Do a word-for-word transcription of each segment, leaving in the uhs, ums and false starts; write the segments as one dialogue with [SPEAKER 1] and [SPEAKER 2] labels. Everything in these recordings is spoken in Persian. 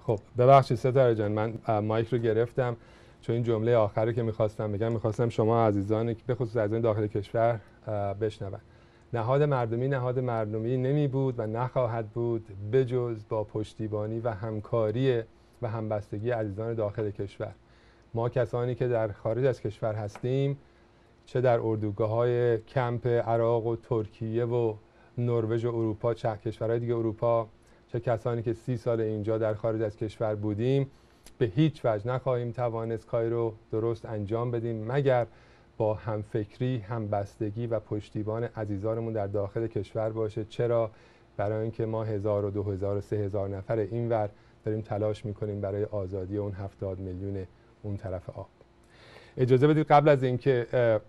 [SPEAKER 1] خب ببخشید ستاره جان، من مایک رو گرفتم چون این جمله آخری که میخواستم بگم میخواستم شما عزیزان به خصوص عزیزان داخل کشور بشنون. نهاد مردمی نهاد مردمی نمی بود و نخواهد بود بجز با پشتیبانی و همکاری و همبستگی عزیزان داخل کشور. ما کسانی که در خارج از کشور هستیم، چه در اردوگاه‌های کمپ عراق و ترکیه و نروژ و اروپا، چه کشورهای دیگه اروپا، چه کسانی که سی سال اینجا در خارج از کشور بودیم، به هیچ وجه نخواهیم توانست کاری رو درست انجام بدیم مگر با همفکری، همبستگی و پشتیبان عزیزانمون در داخل کشور باشه. چرا؟ برای اینکه ما هزار و دو هزار و سه هزار نفر اینور داریم تلاش میکنیم برای آزادی اون هفتاد میلیون اون طرف آب. اجازه بدید قبل از اینکه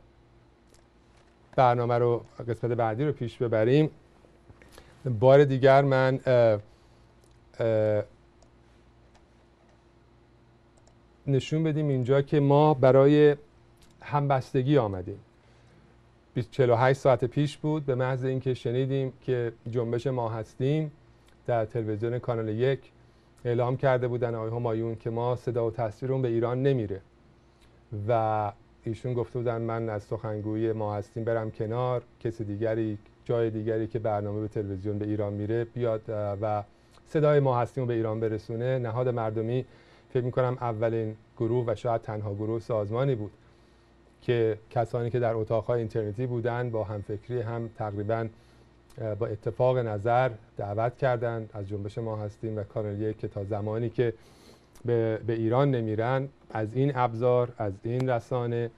[SPEAKER 1] برنامه رو قسمت بعدی رو پیش ببریم، بار دیگر من اه اه نشون بدیم اینجا که ما برای همبستگی آمدیم. چهل و هشت ساعت پیش بود به محض اینکه شنیدیم که جنبش ما هستیم در تلویزیون کانال یک اعلام کرده بودن آقای همایون که ما صدا و تصویرمون به ایران نمیره و ایشون گفته بودن من از سخنگویی ما هستیم برم کنار، کسی دیگری جای دیگری که برنامه به تلویزیون به ایران میره بیاد و صدای ما هستیم رو به ایران برسونه. نهاد مردمی فکر میکنم اولین گروه و شاید تنها گروه سازمانی بود که کسانی که در اتاقهای اینترنتی بودن با همفکری هم تقریبا با اتفاق نظر دعوت کردند از جنبش ما هستیم و کانال یک که تا زمانی که به, به ایران نمیرن از این ابزار، از این رسانه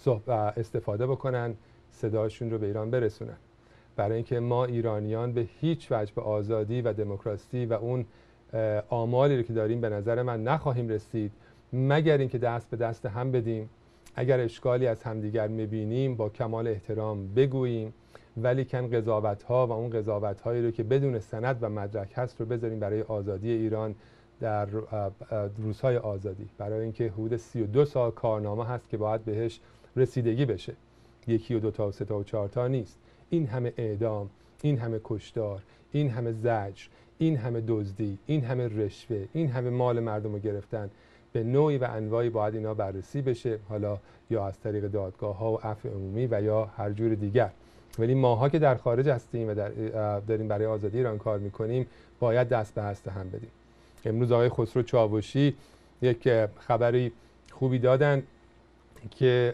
[SPEAKER 1] استفاده بکنن، صداشون رو به ایران برسونن. برای اینکه ما ایرانیان به هیچ وجه به آزادی و دموکراسی و اون آمالی رو که داریم به نظر من نخواهیم رسید مگر اینکه دست به دست هم بدیم. اگر اشکالی از همدیگر میبینیم با کمال احترام بگوییم، ولی کن قضاوت‌ها و اون قضاوت‌هایی رو که بدون سند و مدرک هست رو بذاریم برای آزادی ایران در روزهای آزادی. برای اینکه حدود سی و دو سال کارنامه هست که باید بهش رسیدگی بشه، یکی و دو تا و سه تا و چهار تا نیست. این همه اعدام، این همه کشتار، این همه زجر، این همه دزدی، این همه رشوه، این همه مال مردم رو گرفتن، به نوعی و انواعی باید اینا بررسی بشه، حالا یا از طریق دادگاه ها و عفو عمومی و یا هر جور دیگر. ولی ماها که در خارج هستیم و در داریم برای آزادی ایران کار میکنیم باید دست به دست هم بدیم. امروز آقای خسرو چاوشی یک خبری خوبی دادن که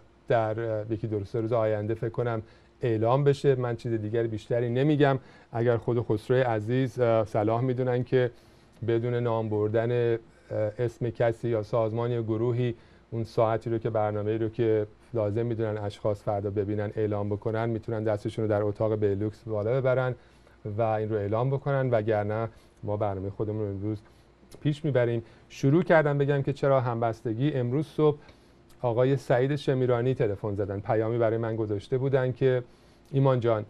[SPEAKER 1] در یکی دو سه روز آینده فکر کنم اعلام بشه. من چیز دیگری بیشتری نمیگم. اگر خود خسرو عزیز صلاح میدونن که بدون نام بردن اسم کسی یا سازمانی یا گروهی اون ساعتی رو که برنامه‌ای رو که لازم میدونن اشخاص فردا ببینن اعلام بکنن، میتونن دستشون رو در اتاق بیلوکس بالا ببرن و این رو اعلام بکنن، وگرنه ما برنامه خودمون رو امروز پیش میبریم. شروع کردم بگم که چرا همبستگی. امروز صبح آقای سعید شمیرانی تلفن زدن، پیامی برای من گذاشته بودن که ایمان جان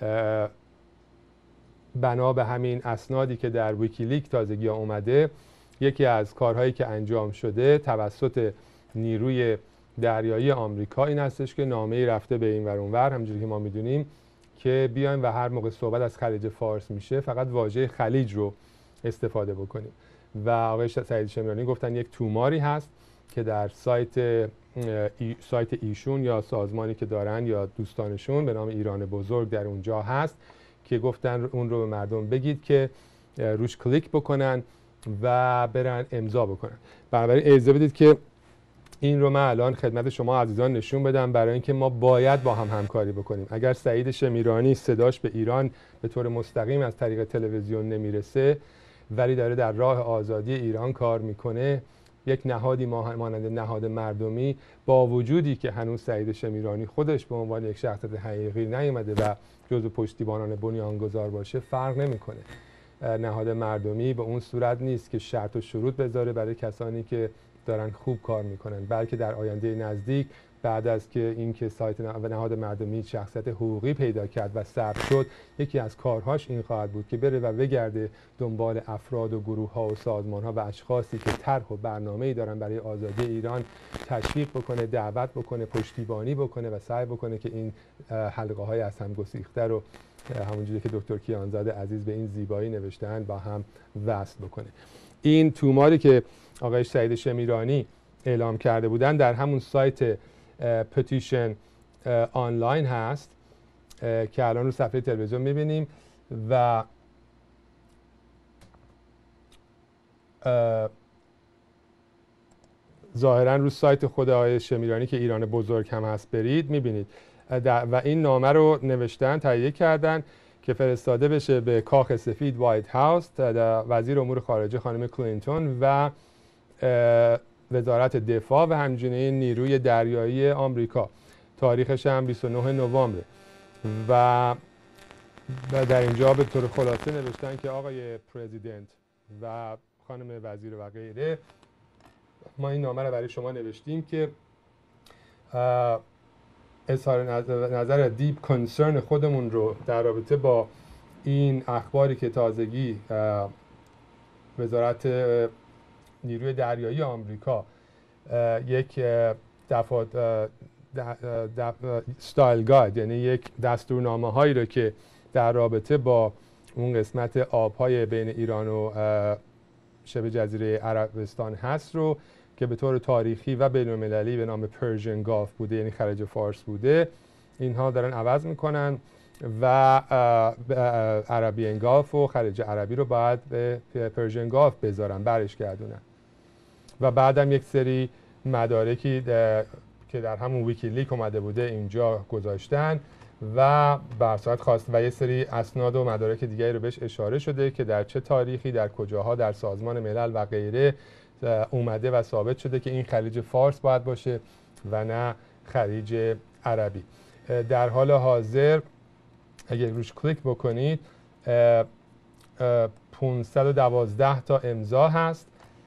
[SPEAKER 1] بنا به همین اسنادی که در ویکیلیک تازگی اومده، یکی از کارهایی که انجام شده توسط نیروی دریایی آمریکا این هستش که نامه‌ای رفته به این ور اون ور، همونجوری که ما میدونیم، که بیایم و هر موقع صحبت از خلیج فارس میشه فقط واژه خلیج رو استفاده بکنیم. و آقای سعید شمیرانی گفتن یک توماری هست که در سایت ای سایت ایشون یا سازمانی که دارن یا دوستانشون به نام ایران بزرگ در اونجا هست که گفتن اون رو به مردم بگید که روش کلیک بکنن و برن امضا بکنن. بنابراین اجازه بدید که این رو من الان خدمت شما عزیزان نشون بدم، برای اینکه ما باید با هم همکاری بکنیم. اگر سعید شمیرانی صداش به ایران به طور مستقیم از طریق تلویزیون نمیرسه ولی داره در راه آزادی ایران کار میکنه، یک نهادی مانند نهاد مردمی با وجودی که هنوز سعید شمیرانی خودش به عنوان یک شخصیت حقیقی نیامده و جزو پشتیبانان بنیانگذار باشه فرق نمیکنه. نهاد مردمی به اون صورت نیست که شرط و شروط بذاره برای کسانی که دارن خوب کار میکنن، بلکه در آینده نزدیک بعد از که این که سایت نهاد مردمی شخصیت حقوقی پیدا کرد و ثبت شد، یکی از کارهاش این خواهد بود که بره و بگرده دنبال افراد و گروه ها و سازمان ها و اشخاصی که طرح و برنامه‌ای دارن برای آزادی ایران، تشویق بکنه، دعوت بکنه، پشتیبانی بکنه و سعی بکنه که این حلقه های از هم گسیخته رو همونجوری که دکتر کیانزاده عزیز به این زیبایی نوشتن با هم وصل بکنه. این توماری که آقای سعید شمیرانی اعلام کرده بودن در همون سایت پتیشن آنلاین هست که الان رو صفحه تلویزیون میبینیم و ظاهرا رو سایت خود آقای شمیرانی که ایران بزرگ هم هست برید میبینید و این نامه رو نوشتن، تهیه کردن که فرستاده بشه به کاخ سفید وایت هاوس، وزیر امور خارجه خانم کلینتون و وزارت دفاع و همچنین نیروی دریایی آمریکا. تاریخش هم بیست و نه نوامبر و در اینجا به طور خلاصه نوشتن که آقای پرزیدنت و خانم وزیر و غیره، ما این نامه رو برای شما نوشتیم که اظهار نظر دیپ کنسرن خودمون رو در رابطه با این اخباری که تازگی وزارت نیروی دریایی آمریکا یک دفعه ستایل گاید، یعنی یک دستورنامه هایی رو که در رابطه با اون قسمت آبهای بین ایران و شبه جزیره عربستان هست رو که به طور تاریخی و بین‌المللی به نام پرژن گالف بوده، یعنی خلیج فارس بوده، اینها دارن عوض میکنن و عربین گالف و خلیج عربی رو باید به پرژن گالف بذارن، برش گردونن. و بعدم یک سری مدارکی که در همون ویکیلیک اومده بوده اینجا گذاشتن و برصورت خواست و یه سری اسناد و مدارک دیگری رو بهش اشاره شده که در چه تاریخی در کجاها در سازمان ملل و غیره اومده و ثابت شده که این خلیج فارس باید باشه و نه خلیج عربی. در حال حاضر اگه روش کلیک بکنید پانصد و دوازده تا امضا هست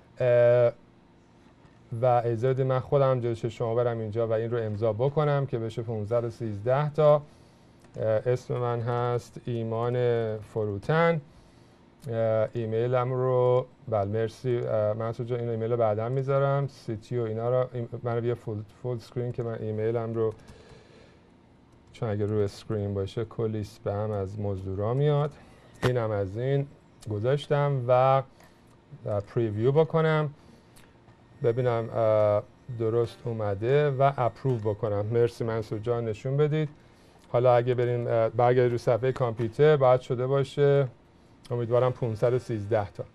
[SPEAKER 1] و اجازه بدید من خودم جلوی شما برم اینجا و این رو امضا بکنم که بشه پانصد و سیزده تا. اسم من هست ایمان فروتن. ایمیلم رو بله مرسی منصور جان، این ایمیل رو بعدا میذارم، سیتی و اینا رو من رو بیا فول, فول سکرین که من ایمیلم رو، چون اگه روی اسکرین باشه کلی اسپم از مزدورا میاد. اینم از این گذاشتم و پریویو بکنم ببینم درست اومده و اپروو بکنم. مرسی منصور جان، نشون بدید. حالا اگه بریم برگردید رو صفحه کامپیوتر باید شده باشه امیدوارم پانصد و سیزده تا.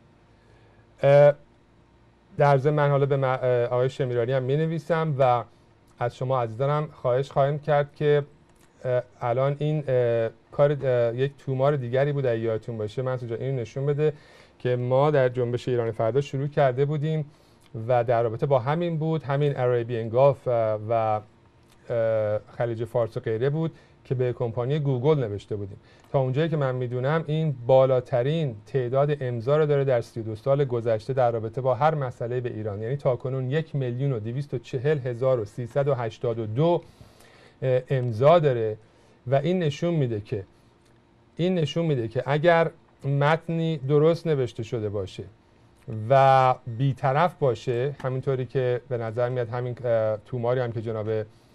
[SPEAKER 1] در ضمن من حالا به آقای شمیرانی هم می نویسم و از شما عزیزانم خواهش خواهیم کرد که الان این کار یک تومار دیگری بود اگه یادتون باشه منصور جان، اینو نشون بده که ما در جنبش ایران فردا شروع کرده بودیم و در رابطه با همین بود، همین عربین گالف و خلیج فارس و غیره بود که به کمپانی گوگل نوشته بودیم. تا اونجایی که من میدونم این بالاترین تعداد امضا رو داره در سی و دو سال گذشته در رابطه با هر مسئله به ایران، یعنی تاکنون یک میلیون و دویست و چهل هزار و سیصد و هشتاد و دو امضا داره و این نشون میده که این نشون میده که اگر متنی درست نوشته شده باشه و بی‌طرف باشه، همینطوری که به نظر میاد همین توماری هم که جناب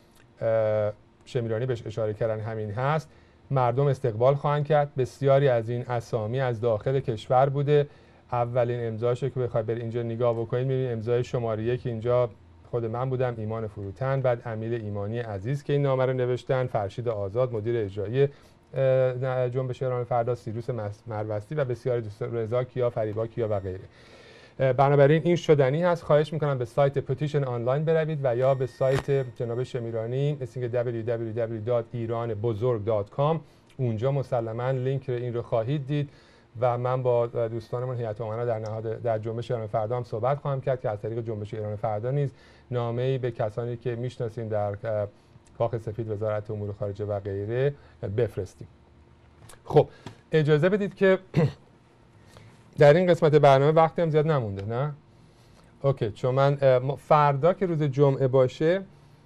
[SPEAKER 1] شمیرانی بهش اشاره کردن همین هست، مردم استقبال خواهند کرد. بسیاری از این اسامی از داخل کشور بوده. اولین امضاشو که بخواید برید اینجا نگاه بکنید می‌بینید امضای شماره یک اینجا خود من بودم، ایمان فروتن، بعد امیل ایمانی عزیز که این نامه رو نوشتن، فرشید آزاد مدیر اجرایی جنبش ایران فردا، سیروس مروستی و بسیاری دوستان، رضا کیا، فریبا کیا و غیره. بنابراین این شدنی هست. خواهش میکنم به سایت پتیشن آنلاین بروید و یا به سایت جناب شمیرانی اسم دبلیو دبلیو دبلیو دات ایران بزرگ دات کام، اونجا مسلما لینک این رو خواهید دید و من با دوستانمون هیئت امنا در نهاد در جنبش ایران فردا هم صحبت خواهم کرد که از طریق جنبش ایران فردا نیز نامه‌ای به کسانی که میشناسیم در کاخ سفید وزارت امور خارجه و غیره بفرستیم. خب اجازه بدید که در این قسمت برنامه وقتی هم زیاد نمونده نه؟ اوکی، چون من فردا که روز جمعه باشه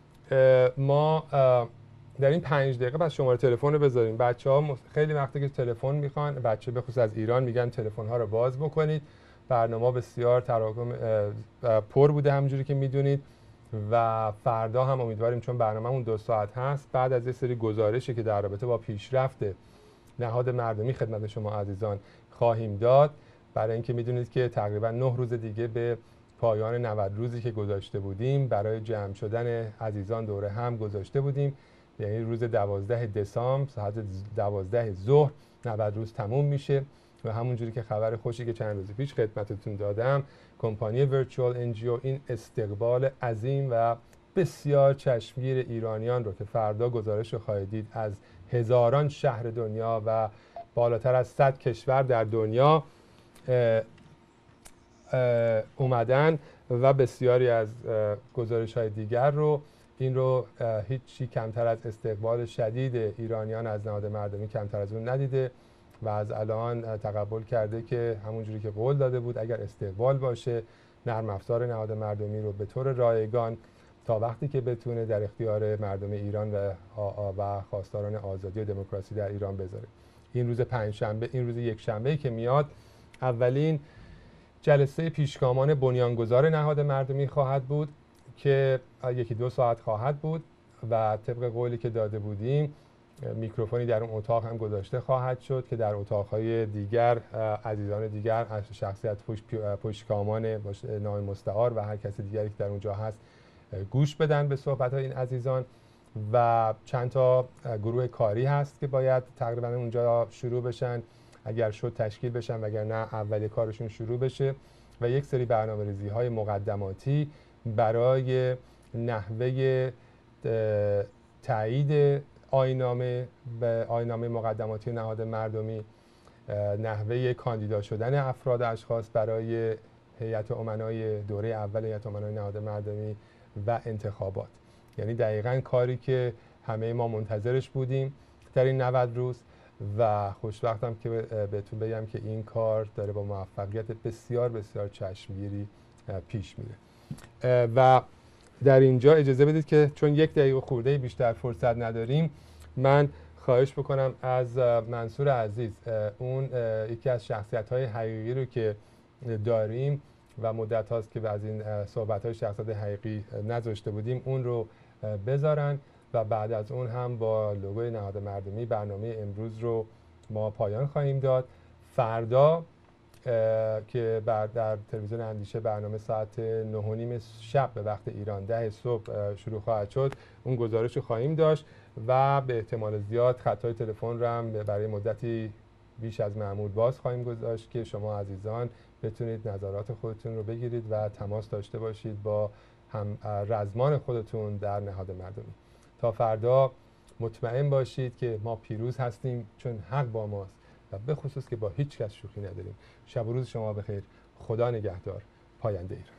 [SPEAKER 1] ما در این پنج دقیقه پس شماره تلفن رو بذاریم. بچه ها خیلی وقتی که تلفن میخوان، بچه به خصوص از ایران میگن تلفن ها رو باز بکنید. برنامه بسیار تراکم پر بوده همونجوری که میدونید و فردا هم امیدواریم چون برنامه‌مون دو ساعت هست بعد از یه سری گزارشی که در رابطه با پیشرفت نهاد مردمی خدمت شما عزیزان خواهیم داد، برای اینکه میدونید که تقریبا نه روز دیگه به پایان نود روزی که گذاشته بودیم برای جمع شدن عزیزان دوره هم گذاشته بودیم، یعنی روز دوازده دسامبر ساعت دوازده ظهر نود روز تموم میشه و همونجوری که خبر خوشی که چند روز پیش خدمتتون دادم، کمپانی ورچوال ان جی او این استقبال عظیم و بسیار چشمگیر ایرانیان رو که فردا گزارش رو خواهید دید از هزاران شهر دنیا و بالاتر از صد کشور در دنیا اه اه اومدن و بسیاری از گزارش های دیگر رو، این رو هیچی کمتر از استقبال شدید ایرانیان از نهاد مردمی کمتر از اون ندیده و از الان تقبل کرده که همونجوری که قول داده بود اگر استقبال باشه نرم افزار نهاد مردمی رو به طور رایگان تا وقتی که بتونه در اختیار مردم ایران و و خواستاران آزادی و دموکراسی در ایران بذاره. این روز پنجشنبه، این روز یک شنبه که میاد، اولین جلسه پیشگامان بنیانگذار نهاد مردمی خواهد بود که یکی دو ساعت خواهد بود و طبق قولی که داده بودیم میکروفونی در اون اتاق هم گذاشته خواهد شد که در اتاقهای دیگر عزیزان دیگر از شخصیت پیشگامان نام مستعار و هر کسی دیگری که در اونجا هست گوش بدن به صحبت‌های این عزیزان و چند تا گروه کاری هست که باید تقریبا اونجا شروع بشن، اگر شد تشکیل بشن وگر نه اولی کارشون شروع بشه و یک سری برنامه‌ریزی‌های مقدماتی برای نحوه تایید آیین‌نامه به آیین‌نامه مقدماتی نهاد مردمی، نحوه کاندیدا شدن افراد اشخاص برای هیئت امنای دوره اول هیئت امنای نهاد مردمی و انتخابات. یعنی دقیقاً کاری که همه ما منتظرش بودیم در این نود روز و خوشوقتم که بهتون بگم که این کار داره با موفقیت بسیار بسیار چشمگیری پیش میره. و در اینجا اجازه بدید که چون یک دقیقه خورده بیشتر فرصت نداریم، من خواهش بکنم از منصور عزیز، اون یکی از شخصیت‌های حقیقی رو که داریم و مدت هاست که از این صحبت‌های شخصیت حقیقی نذاشته بودیم، اون رو بذارن و بعد از اون هم با لوگوی نهاد مردمی برنامه امروز رو ما پایان خواهیم داد. فردا که بعد در تلویزیون اندیشه برنامه ساعت نه و نیم شب به وقت ایران ده صبح شروع خواهد شد، اون گزارش رو خواهیم داشت و به احتمال زیاد خطای تلفن رو هم برای مدتی بیش از معمول باز خواهیم گذاشت که شما عزیزان بتونید نظرات خودتون رو بگیرید و تماس داشته باشید با هم رزمان خودتون در نهاد مردمی. تا فردا مطمئن باشید که ما پیروز هستیم چون حق با ماست و به خصوص که با هیچ کس شوخی نداریم. شب و روز شما بخیر. خدا نگهدار. پاینده ایران.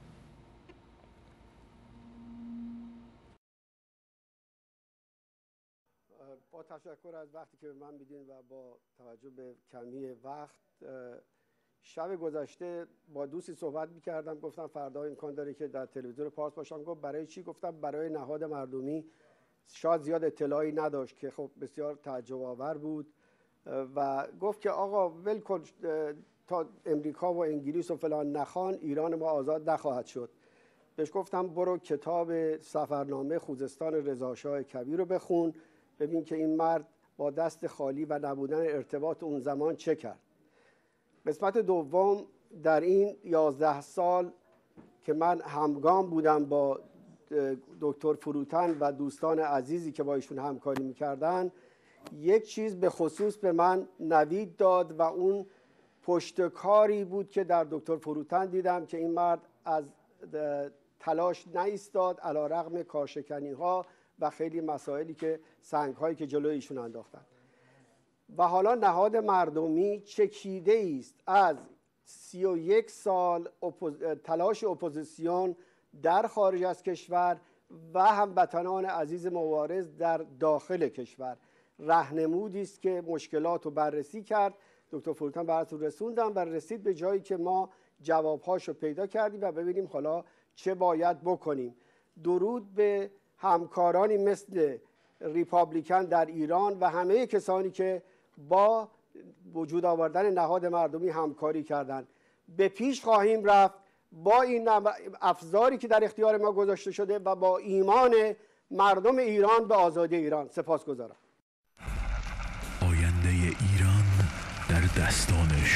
[SPEAKER 2] با تشکر از وقتی که به من میدین و با توجه به کمی وقت، شب گذشته با دوستی صحبت میکردم، گفتم فردا امکان داره که در تلویزیون پارس باشم. گفت برای چی؟ گفتم برای نهاد مردمی. شاید زیاد اطلاعی نداشت که خب بسیار تعجب آور بود و گفت که آقا ول کن تا امریکا و انگلیس و فلان نخوان ایران ما آزاد نخواهد شد. بهش گفتم برو کتاب سفرنامه خوزستان رضاشاه کبیر رو بخون، ببین که این مرد با دست خالی و نبودن ارتباط اون زمان چه کرد. قسمت دوم، در این یازده سال که من همگام بودم با دکتر فروتن و دوستان عزیزی که با ایشون همکاری میکردن، یک چیز به خصوص به من نوید داد و اون پشتکاری بود که در دکتر فروتن دیدم که این مرد از تلاش نایستاد علیرغم کارشکنی ها و خیلی مسائلی که سنگ هایی که جلوی ایشون انداختن. و حالا نهاد مردمی چکیده است از سی و یک سال اپوز... تلاش اپوزیسیون در خارج از کشور و هموطنان عزیز مبارز در داخل کشور. راهنمودی است که مشکلات رو بررسی کرد. دکتر فروتن براتون رسوندم و رسید به جایی که ما جوابهاش رو پیدا کردیم و ببینیم حالا چه باید بکنیم. درود به همکارانی مثل ریپابلیکن در ایران و همه کسانی که با وجود آوردن نهاد مردمی همکاری کردند. به پیش خواهیم رفت با این افزاری که در اختیار ما گذاشته شده و با ایمان مردم ایران به آزادی ایران. سپاسگزارم.
[SPEAKER 3] آینده ایران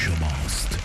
[SPEAKER 3] شماست.